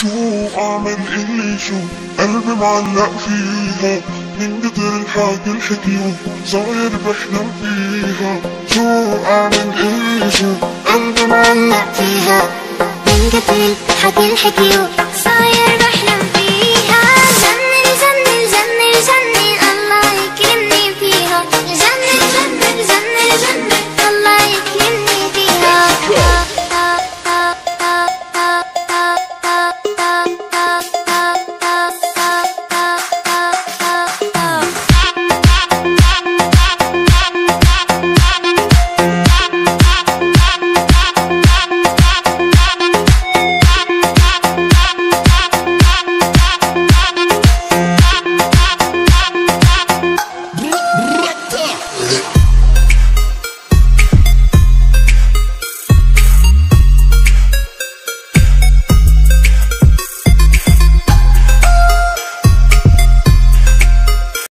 شو اعمل اللي شو قلبي معلق فيها من كتر الحكي الحكيو صاير بحلم فيها. شو اعمل اللي شو قلبي معلق فيها من كتر الحكي الحكيو صاير